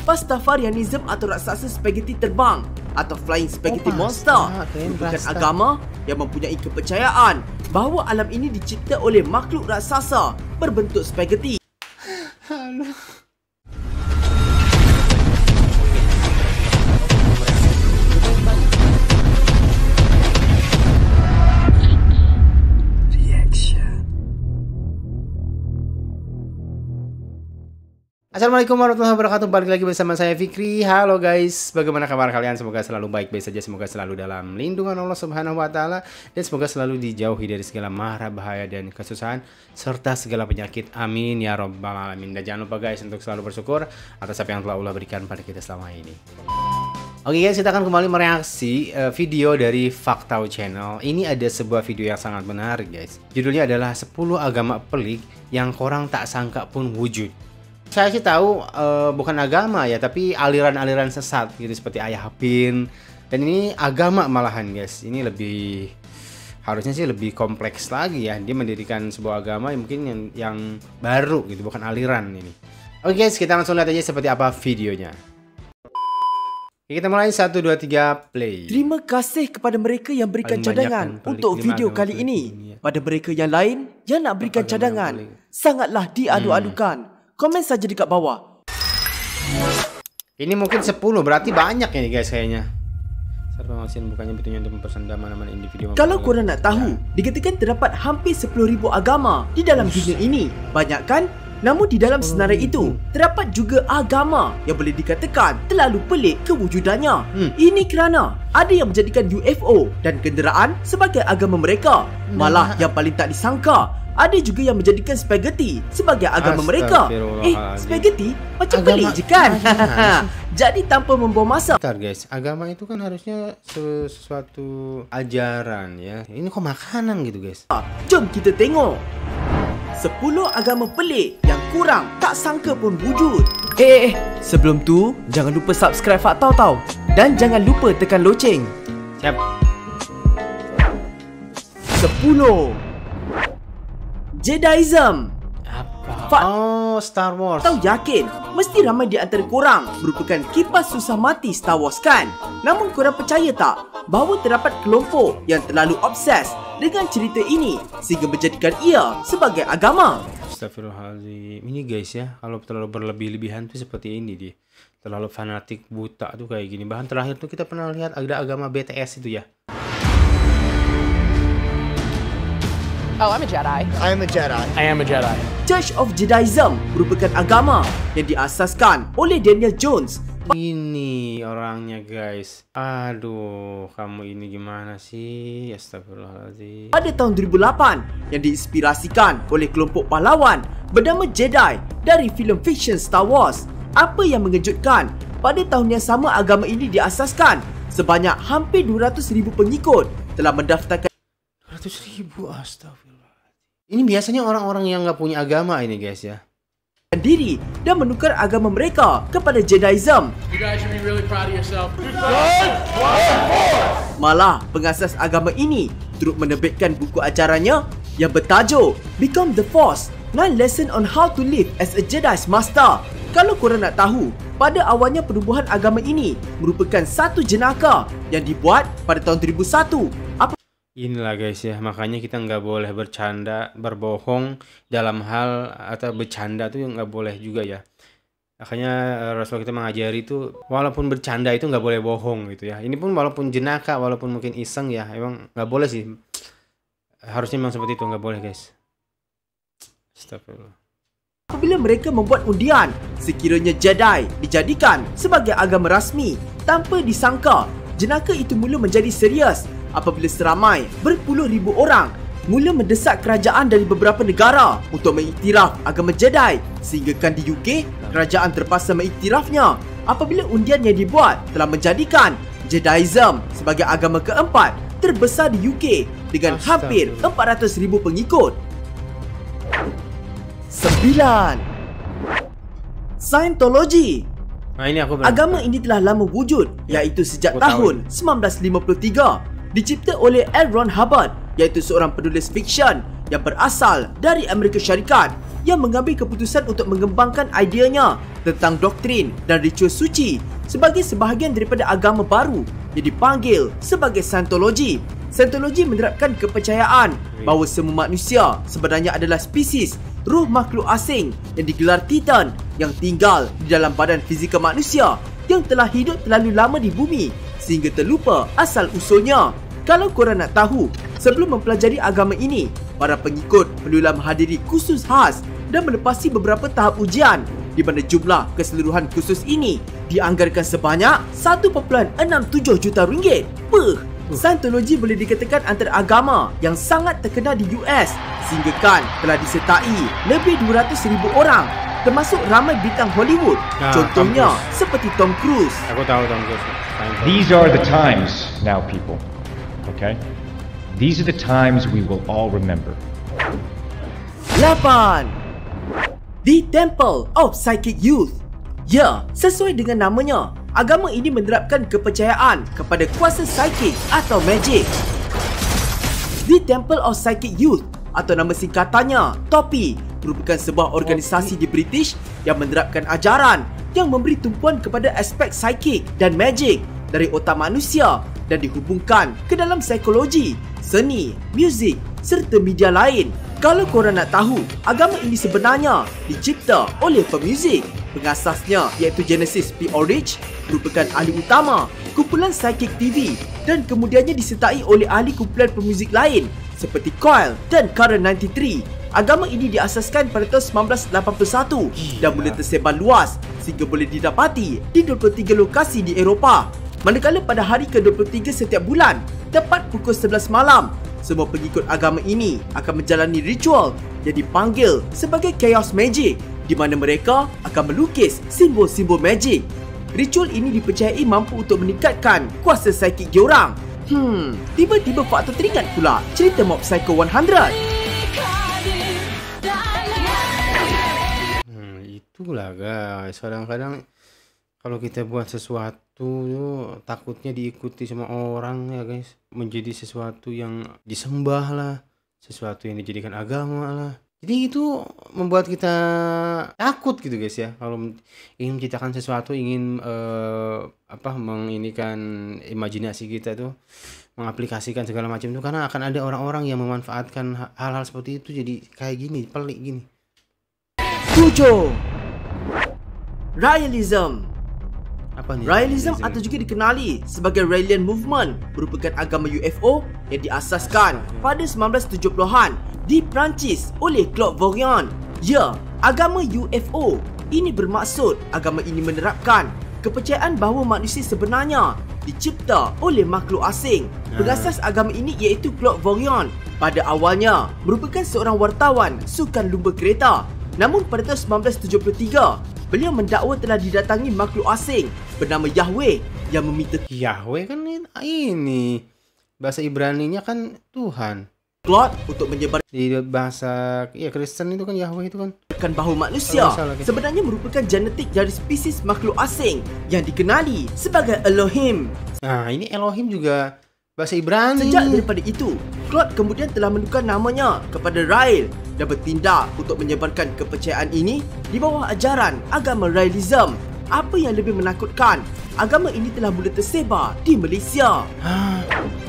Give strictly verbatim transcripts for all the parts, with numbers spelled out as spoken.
Pastafarianism atau raksasa spaghetti terbang atau Flying Spaghetti oh, Monster merupakan agama yang mempunyai kepercayaan bahawa alam ini dicipta oleh makhluk raksasa berbentuk spaghetti. Assalamualaikum warahmatullahi wabarakatuh. Balik lagi bersama saya Fikri. Halo guys, bagaimana kabar kalian? Semoga selalu baik-baik saja. Semoga selalu dalam lindungan Allah Subhanahu wa taala dan semoga selalu dijauhi dari segala mara bahaya dan kesusahan serta segala penyakit. Amin ya rabbal alamin. Dan jangan lupa guys untuk selalu bersyukur atas apa yang telah Allah berikan pada kita selama ini. Oke guys, kita akan kembali mereaksi uh, video dari Faktau Channel. Ini ada sebuah video yang sangat menarik guys. Judulnya adalah sepuluh agama pelik yang korang tak sangka pun wujud. Saya sih tahu uh, bukan agama ya, tapi aliran-aliran sesat gitu seperti Ayah Pin. Dan ini agama malahan guys. Ini lebih harusnya sih lebih kompleks lagi ya. Dia mendirikan sebuah agama yang mungkin yang, yang baru gitu, bukan aliran ini. Oke guys, kita langsung lihat aja seperti apa videonya. Kita mulai satu dua tiga play. Terima kasih kepada mereka yang berikan paling cadangan untuk video kali ini. Pada mereka yang lain yang nak berikan cadangan, sangatlah diadu-adukan. Hmm. Komen saja dekat bawah. Ini mungkin sepuluh, berarti banyak ya guys kayaknya. Serpamasin bukannya betulnya untuk mempersandam mana-mana individu. Kalau korang nak tahu, dikatakan terdapat hampir sepuluh ribu agama di dalam dunia ini. Banyak kan? Namun di dalam senarai itu, terdapat juga agama yang boleh dikatakan terlalu pelik kewujudannya. Hmm. Ini kerana ada yang menjadikan U F O dan kenderaan sebagai agama mereka. Malah yang paling tak disangka, ada juga yang menjadikan spaghetti sebagai agama mereka. Eh, spaghetti macam agama pelik je kan? Jadi tanpa membuang masa. Bentar guys, agama itu kan harusnya sesuatu ajaran ya. Ini kok makanan gitu guys. Jom kita tengok sepuluh agama pelik yang kurang tak sangka pun wujud. Eh, eh, eh. Sebelum tu, jangan lupa subscribe Faktau tau. Dan jangan lupa tekan loceng. Siap. Sepuluh Jediism. Apa? Fak oh, Star Wars. Tahu yakin mesti ramai di antara korang merupakan kipas susah mati Star Wars kan? Namun korang percaya tak bahawa terdapat kelompok yang terlalu obses dengan cerita ini sehingga menjadikan ia sebagai agama? Astagfirullahaladzim. Ini guys ya, kalau terlalu berlebih-lebihan tuh seperti ini dia. Terlalu fanatik buta tuh kayak gini. Bahkan terakhir tuh kita pernah lihat ada agama B T S itu ya. Oh, I'm a Jedi. I am a Jedi. I am a Jedi. Church of Jediism merupakan agama yang diasaskan oleh Daniel Jones. Ini orangnya guys. Aduh, kamu ini gimana sih? Astagfirullahaladzim. Pada tahun dua ribu lapan yang diinspirasikan oleh kelompok pahlawan bernama Jedi dari filem fiction Star Wars. Apa yang mengejutkan, pada tahun yang sama agama ini diasaskan. Sebanyak hampir dua ratus ribu pengikut telah mendaftarkan. dua ratus ribu, astagfirullah. Ini biasanya orang-orang yang nggak punya agama ini guys ya. Diri dan menukar agama mereka kepada Jediism. You guys should be really proud of yourself. Malah pengasas agama ini turut menerbitkan buku ajarannya yang bertajuk Become the Force, nine Lessons on How to Live as a Jedi's Master. Kalau korang nak tahu, pada awalnya penubuhan agama ini merupakan satu jenaka yang dibuat pada tahun dua ribu satu. Apa Inilah guys ya, makanya kita nggak boleh bercanda, berbohong dalam hal atau bercanda tuh nggak boleh juga ya. Makanya Rasul kita mengajari itu, walaupun bercanda itu nggak boleh bohong gitu ya. Ini pun walaupun jenaka, walaupun mungkin iseng ya, emang nggak boleh sih. Harusnya memang seperti itu, nggak boleh guys. Astagfirullah. Apabila mereka membuat undian, sekiranya Jedi dijadikan sebagai agama rasmi, tanpa disangka, jenaka itu mula menjadi serius. Apabila seramai berpuluh ribu orang mula mendesak kerajaan dari beberapa negara untuk mengiktiraf agama Jedi, sehinggakan di U K kerajaan terpaksa mengiktirafnya apabila undian yang dibuat telah menjadikan Jediism sebagai agama keempat terbesar di U K dengan hampir empat ratus ribu pengikut. Sembilan Scientology. Nah, ini aku agama ini telah lama wujud, iaitu sejak tahun seribu sembilan ratus lima puluh tiga. Dicipta oleh L. Ron Hubbard iaitu seorang penulis fiksyen yang berasal dari Amerika Syarikat yang mengambil keputusan untuk mengembangkan ideanya tentang doktrin dan ritual suci sebagai sebahagian daripada agama baru yang dipanggil sebagai Scientology. Scientology menerapkan kepercayaan bahawa semua manusia sebenarnya adalah spesies roh makhluk asing yang digelar Titan yang tinggal di dalam badan fizikal manusia yang telah hidup terlalu lama di bumi sehingga terlupa asal usulnya. Kalau korang nak tahu, sebelum mempelajari agama ini, para pengikut perlulah menghadiri kursus khas dan melepasi beberapa tahap ujian di mana jumlah keseluruhan kursus ini dianggarkan sebanyak satu perpuluhan enam tujuh juta ringgit. Puh, Scientology boleh dikatakan antara agama yang sangat terkenal di U S sehingga kan telah disertai lebih dua ratus ribu orang termasuk ramai bintang Hollywood. Ah, Contohnya kampus. seperti Tom Cruise. Aku tahu Tom Cruise. These are the times now, people. Okay? These are the times we will all remember. lapan. The Temple of Psychic Youth. Ya, sesuai dengan namanya, agama ini menerapkan kepercayaan kepada kuasa psikik atau magic. The Temple of Psychic Youth atau nama singkatannya T O P I merupakan sebuah organisasi di British yang menerapkan ajaran yang memberi tumpuan kepada aspek psikik dan magic dari otak manusia dan dihubungkan ke dalam psikologi, seni, muzik serta media lain. Kalau korang nak tahu, agama ini sebenarnya dicipta oleh pemuzik. Pengasasnya iaitu Genesis P. Orridge merupakan ahli utama kumpulan Psychic T V dan kemudiannya disertai oleh ahli kumpulan pemuzik lain seperti Coil dan Current sembilan puluh tiga. Agama ini diasaskan pada tahun sembilan belas lapan puluh satu dan mula tersebar luas sehingga boleh didapati di dua puluh tiga lokasi di Eropah. Manakala pada hari ke dua puluh tiga setiap bulan, tepat pukul sebelas malam, semua pengikut agama ini akan menjalani ritual yang dipanggil sebagai Chaos Magic, di mana mereka akan melukis simbol-simbol magic. Ritual ini dipercayai mampu untuk meningkatkan kuasa psikik diorang. Hmm, tiba-tiba faktor teringat pula cerita Mob Psycho seratus. Hmm, itulah guys, kadang-kadang kalau kita buat sesuatu tuh takutnya diikuti sama orang ya guys, menjadi sesuatu yang disembah lah, sesuatu yang dijadikan agama lah. Jadi itu membuat kita takut gitu guys ya, kalau ingin menciptakan sesuatu, ingin uh, apa menginikan imajinasi kita tuh, mengaplikasikan segala macam itu, karena akan ada orang-orang yang memanfaatkan hal-hal seperti itu jadi kayak gini, pelik gini. tujuh. Raelism. Apa nih? Raelism atau juga dikenali sebagai Raelian Movement merupakan agama U F O yang diasaskan pada sembilan belas tujuh puluhan di Perancis oleh Claude Vorilhon. Ya, agama U F O ini bermaksud agama ini menerapkan kepercayaan bahawa manusia sebenarnya dicipta oleh makhluk asing. Pengasas agama ini iaitu Claude Vorilhon. Pada awalnya merupakan seorang wartawan sukan lumba kereta. Namun pada tahun sembilan belas tujuh puluh tiga, beliau mendakwa telah didatangi makhluk asing bernama Yahweh yang meminta Yahweh kan ini bahasa Ibrani-nya kan Tuhan. Claude untuk menyebarkan Di bahasa ya Kristen itu kan Yahweh itu kan. bahawa manusia Oh, salah, okay. sebenarnya merupakan genetik dari spesies makhluk asing yang dikenali sebagai Elohim. Nah, ini Elohim juga bahasa Ibrani. Sejak daripada itu, Claude kemudian telah menukar namanya kepada Rael dan bertindak untuk menyebarkan kepercayaan ini di bawah ajaran agama Raelism. Apa yang lebih menakutkan, agama ini telah mula tersebar di Malaysia. Hah?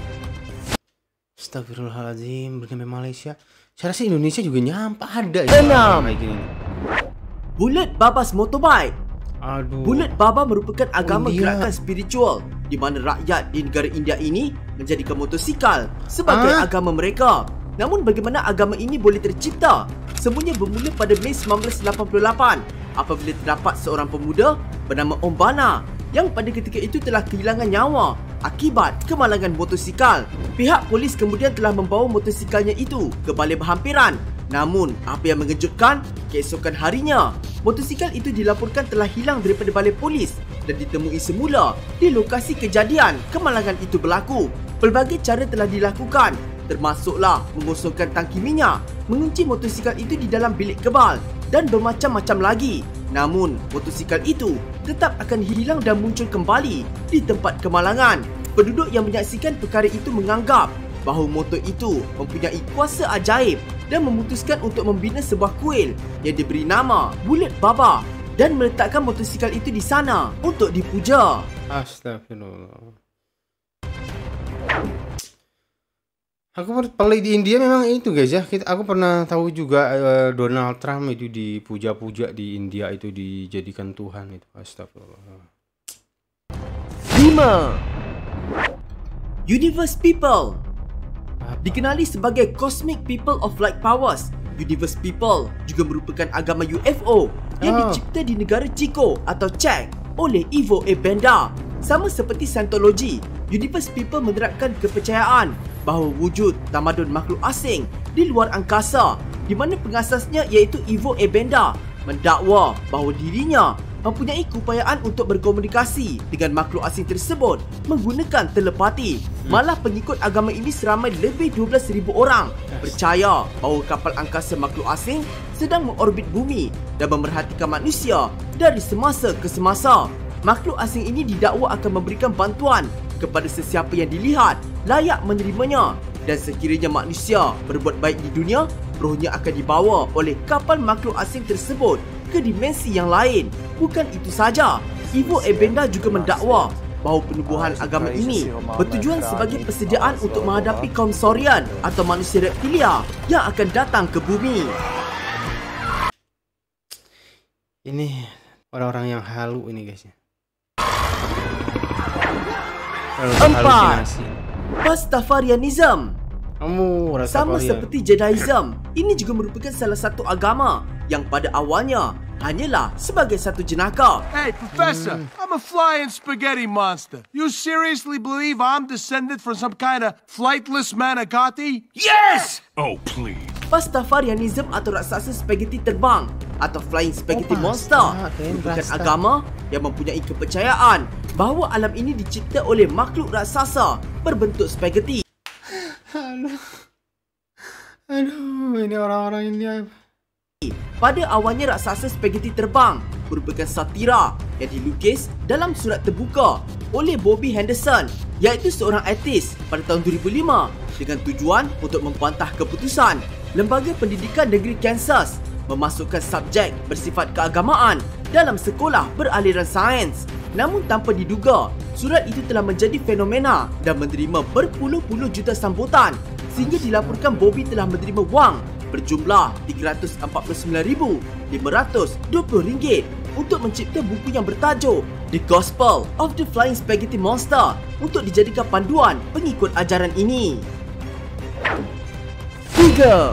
Astagfirullahaladzim, bernama Malaysia. Saya rasa Indonesia juga nyampe ada ya Enam. kayak gini. Bulat Babas Motorbike. Aduh. Bulat Baba merupakan agama India. gerakan spiritual di mana rakyat di negara India ini menjadikan motosikal sebagai Ah? agama mereka. Namun bagaimana agama ini boleh tercipta? Semuanya bermula pada Mei sembilan belas lapan puluh lapan apabila terdapat seorang pemuda bernama Om Bana yang pada ketika itu telah kehilangan nyawa akibat kemalangan motosikal. Pihak polis kemudian telah membawa motosikalnya itu ke balai berhampiran. Namun, apa yang mengejutkan, keesokan harinya, motosikal itu dilaporkan telah hilang daripada balai polis dan ditemui semula di lokasi kejadian kemalangan itu berlaku. Pelbagai cara telah dilakukan, termasuklah mengosongkan tangki minyak, mengunci motosikal itu di dalam bilik kebal dan bermacam-macam lagi. Namun, motosikal itu tetap akan hilang dan muncul kembali di tempat kemalangan. Penduduk yang menyaksikan perkara itu menganggap bahawa motor itu mempunyai kuasa ajaib dan memutuskan untuk membina sebuah kuil yang diberi nama Bulat Baba dan meletakkan motosikal itu di sana untuk dipuja. Astagfirullah. Aku paling di India memang itu guys ya. Kita, aku pernah tahu juga uh, Donald Trump itu dipuja-puja di India, itu dijadikan Tuhan itu. Astagfirullah. lima. Universe People. Dikenali sebagai Cosmic People of Light Powers, Universe People juga merupakan agama U F O yang oh. dicipta di negara Chico atau Czech oleh Ivo A. Benda. Sama seperti Scientology, Universe People menerapkan kepercayaan bahawa wujud tamadun makhluk asing di luar angkasa, di mana pengasasnya iaitu Ivo A. Benda mendakwa bahawa dirinya mempunyai keupayaan untuk berkomunikasi dengan makhluk asing tersebut menggunakan telepati. Malah pengikut agama ini seramai lebih dua belas ribu orang percaya bahawa kapal angkasa makhluk asing sedang mengorbit bumi dan memerhatikan manusia dari semasa ke semasa. Makhluk asing ini didakwa akan memberikan bantuan kepada sesiapa yang dilihat layak menerimanya, dan sekiranya manusia berbuat baik di dunia, rohnya akan dibawa oleh kapal makhluk asing tersebut ke dimensi yang lain. Bukan itu saja, Ivo A. Benda juga mendakwa bahawa penubuhan agama ini bertujuan sebagai persediaan untuk menghadapi kaum Saurian atau manusia reptilia yang akan datang ke bumi. Ini orang-orang yang halu ini guys ya. Empat. Pastafarianism. Kamu rasa Sama seperti Jediism, ini juga merupakan salah satu agama yang pada awalnya hanyalah sebagai satu jenaka. Hey, Professor, mm. I'm a flying spaghetti monster. You seriously believe I'm descended from some kind of flightless Manicotti? Yes! Oh, please. Pastafarianism atau raksasa spaghetti terbang atau flying spaghetti oh, monster merupakan agama yang mempunyai kepercayaan bahawa alam ini dicipta oleh makhluk raksasa berbentuk spaghetti. Aduh, aduh, ini orang-orang ini. Pada awalnya raksasa spaghetti terbang merupakan satira yang dilukis dalam surat terbuka oleh Bobby Henderson, iaitu seorang artis pada tahun dua ribu lima dengan tujuan untuk membantah keputusan Lembaga Pendidikan Negeri Kansas memasukkan subjek bersifat keagamaan dalam sekolah beraliran sains. Namun tanpa diduga, surat itu telah menjadi fenomena dan menerima berpuluh-puluh juta sambutan, sehingga dilaporkan Bobby telah menerima wang berjumlah tiga ratus empat puluh sembilan ribu lima ratus dua puluh ringgit untuk mencipta buku yang bertajuk The Gospel of the Flying Spaghetti Monster untuk dijadikan panduan pengikut ajaran ini. Tiga.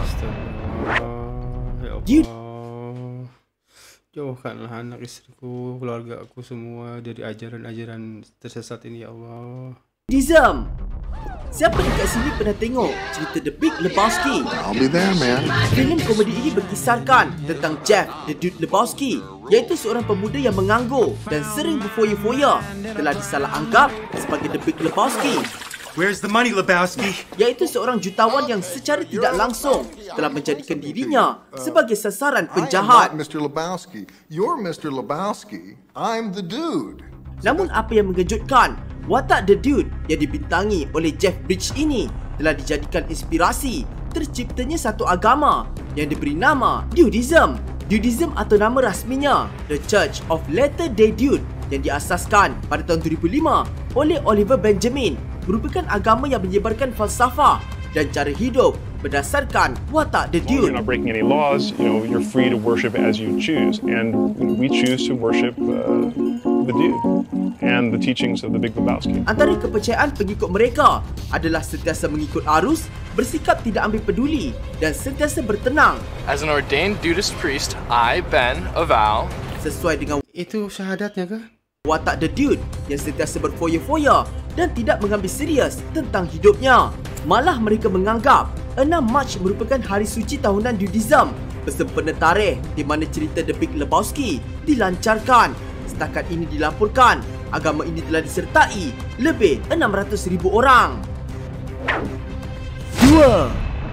Ya jauhkanlah anak istriku, keluarga aku semua dari ajaran-ajaran tersesat ini ya Allah. Buddhism. Siapa dekat sini pernah tengok cerita The Big Lebowski? I'll be there, man. Filem komedi ini berkisarkan tentang Jeff the Dude Lebowski, iaitu seorang pemuda yang menganggur dan sering berfoya-foya telah disalah anggap sebagai The Big Lebowski. Where's the money, Lebowski? Iaitu seorang jutawan yang secara tidak langsung telah menjadikan dirinya sebagai sasaran penjahat. I am not Mister Lebowski. You're Mister Lebowski. I'm the dude. Namun apa yang mengejutkan, watak The Dude yang dibintangi oleh Jeff Bridges ini telah dijadikan inspirasi terciptanya satu agama yang diberi nama Dudism. Dudism atau nama rasminya The Church of Latter-day Dude yang diasaskan pada tahun dua ribu lima oleh Oliver Benjamin, merupakan agama yang menyebarkan falsafah dan cara hidup berdasarkan watak The Dude. You're not breaking any laws, you know, you're free to worship as you choose, and we choose to worship uh, the Dude and the teachings of the Big Lebowski. Antara kepercayaan pengikut mereka adalah sentiasa mengikut arus, bersikap tidak ambil peduli dan sentiasa bertenang. As an ordained Dudist priest, I, Ben, avow. Sesuai dengan itu syahadatnya ke? Watak The Dude yang sentiasa berfoya-foya dan tidak mengambil serius tentang hidupnya. Malah mereka menganggap enam Mac merupakan hari suci tahunan Dudism bersempena tarikh di mana cerita The Big Lebowski dilancarkan. Setakat ini dilaporkan agama ini telah disertai lebih enam ratus ribu orang. Dua.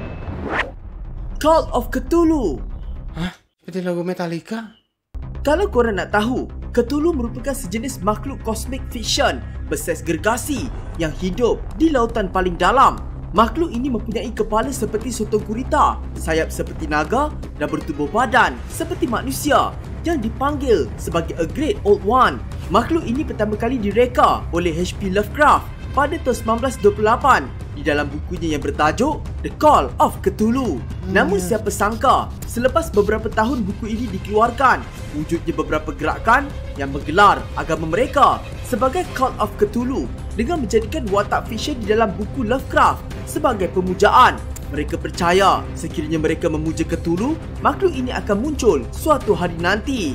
Cult of Cthulhu. Hah? Seperti lagu Metallica? Kalau korang nak tahu, Cthulhu merupakan sejenis makhluk kosmik fiction bersaiz gergasi yang hidup di lautan paling dalam. Makhluk ini mempunyai kepala seperti sotong gurita, sayap seperti naga dan bertubuh badan seperti manusia yang dipanggil sebagai A Great Old One. Makhluk ini pertama kali direka oleh H P Lovecraft pada tahun sembilan belas dua puluh lapan di dalam bukunya yang bertajuk The Call of Cthulhu. Namun siapa sangka selepas beberapa tahun buku ini dikeluarkan, wujudnya beberapa gerakan yang menggelar agama mereka sebagai Call of Cthulhu dengan menjadikan watak fiksyen di dalam buku Lovecraft sebagai pemujaan. Mereka percaya sekiranya mereka memuja Cthulhu, makhluk ini akan muncul suatu hari nanti.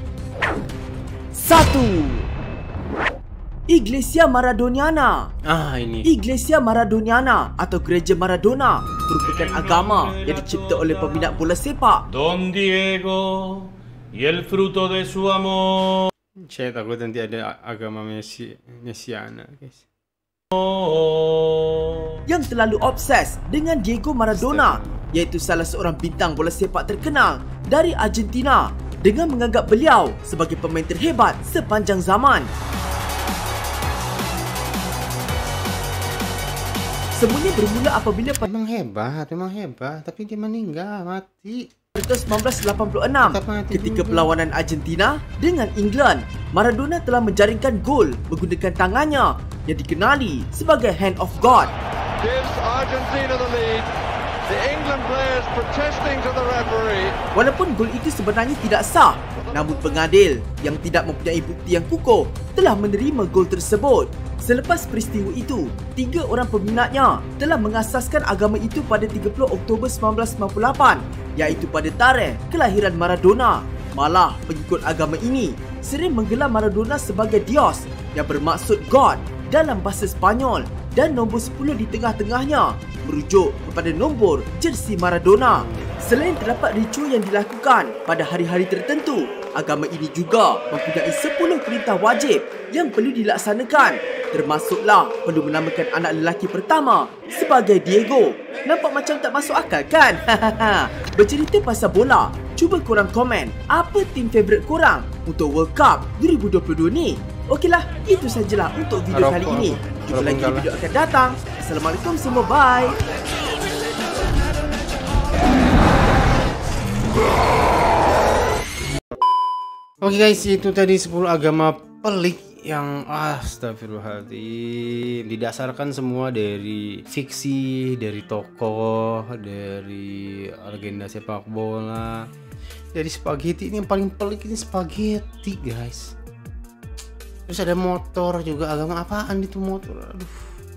Satu. Iglesia Maradoniana. Ah, ini. Iglesia Maradoniana atau Gereja Maradona merupakan agama yang dicipta oleh peminat bola sepak. Don Diego y el fruto de su amor. Saya takut nanti ada agama Messi, Mesiana, guys. Yang terlalu obses dengan Diego Maradona, iaitu salah seorang bintang bola sepak terkenal dari Argentina, dengan menganggap beliau sebagai pemain terhebat sepanjang zaman. Semuanya bermula apabila memang hebat, memang hebat, tapi dia meninggal, mati. Pada sembilan belas lapan puluh enam, ketika perlawanan Argentina dengan England, Maradona telah menjaringkan gol menggunakan tangannya yang dikenali sebagai Hand of God. Gives Argentina the lead. The England players protesting to the referee. Walaupun gol itu sebenarnya tidak sah, namun pengadil yang tidak mempunyai bukti yang kukuh telah menerima gol tersebut. Selepas peristiwa itu, tiga orang peminatnya telah mengasaskan agama itu pada tiga puluh Oktober sembilan belas sembilan puluh lapan, iaitu pada tarikh kelahiran Maradona. Malah pengikut agama ini sering menggelar Maradona sebagai Dios yang bermaksud God dalam bahasa Sepanyol, dan nombor sepuluh di tengah-tengahnya merujuk kepada nombor jersey Maradona. Selain terdapat ritual yang dilakukan pada hari-hari tertentu, agama ini juga mempunyai sepuluh perintah wajib yang perlu dilaksanakan. Termasuklah perlu menamakan anak lelaki pertama sebagai Diego. Nampak macam tak masuk akal kan? Bercerita pasal bola, cuba korang komen apa tim favourite korang untuk World Cup dua ribu dua puluh dua ni. Okeylah, itu sajalah untuk video kali ini. Jumpa lagi di video akan datang. Assalamualaikum semua, bye. Oke guys, itu tadi sepuluh agama pelik yang astagfirullahaladzim, didasarkan semua dari fiksi, dari tokoh, dari legenda sepak bola, dari spaghetti. Ini yang paling pelik ini spaghetti guys. Terus ada motor juga, agama apaan itu motor? Aduh,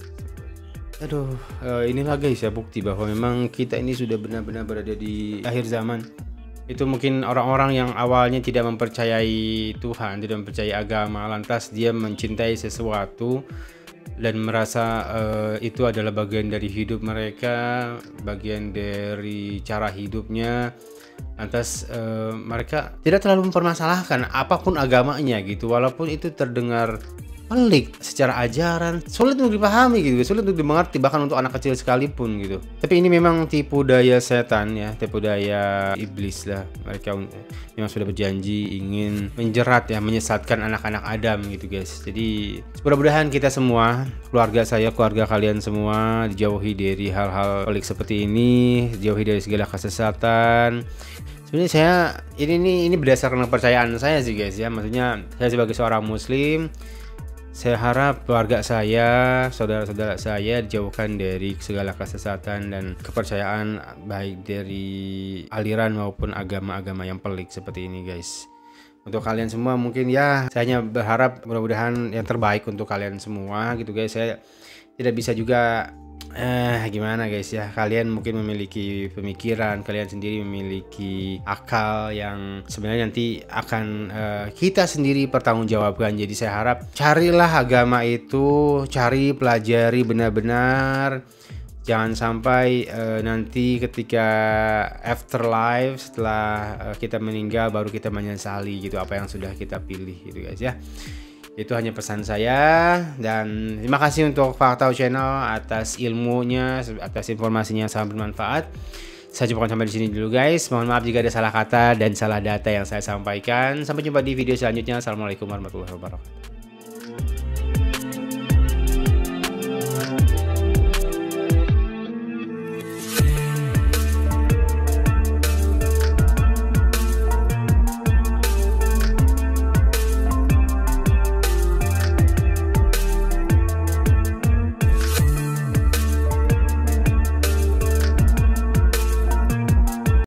aduh. Uh, inilah guys ya bukti bahwa memang kita ini sudah benar-benar berada di akhir zaman. Itu mungkin orang-orang yang awalnya tidak mempercayai Tuhan, tidak mempercayai agama, lantas dia mencintai sesuatu dan merasa uh, itu adalah bagian dari hidup mereka, bagian dari cara hidupnya. Lantas uh, mereka tidak terlalu mempermasalahkan apapun agamanya gitu, walaupun itu terdengar pelik secara ajaran, sulit untuk dipahami gitu, sulit untuk dimengerti bahkan untuk anak kecil sekalipun gitu. Tapi ini memang tipu daya setan ya, tipu daya iblis lah. Mereka memang sudah berjanji ingin menjerat ya, menyesatkan anak-anak Adam gitu guys. Jadi mudah-mudahan kita semua, keluarga saya, keluarga kalian semua dijauhi dari hal-hal pelik seperti ini, dijauhi dari segala kesesatan. Sebenarnya saya ini ini ini berdasarkan kepercayaan saya sih guys ya. Maksudnya saya sebagai seorang muslim, saya harap keluarga saya, saudara-saudara saya dijauhkan dari segala kesesatan dan kepercayaan baik dari aliran maupun agama-agama yang pelik seperti ini guys. Untuk kalian semua mungkin ya, saya hanya berharap mudah-mudahan yang terbaik untuk kalian semua gitu guys. Saya tidak bisa juga eh gimana guys ya, kalian mungkin memiliki pemikiran, kalian sendiri memiliki akal yang sebenarnya nanti akan eh, kita sendiri pertanggungjawabkan. Jadi saya harap carilah agama itu, cari, pelajari benar-benar. Jangan sampai uh, nanti ketika afterlife, setelah uh, kita meninggal baru kita menyesali gitu apa yang sudah kita pilih gitu guys ya. Itu hanya pesan saya, dan terima kasih untuk Faktau Channel atas ilmunya, atas informasinya sangat bermanfaat. Saya cukupkan sampai di sini dulu guys. Mohon maaf jika ada salah kata dan salah data yang saya sampaikan. Sampai jumpa di video selanjutnya. Assalamualaikum warahmatullahi wabarakatuh.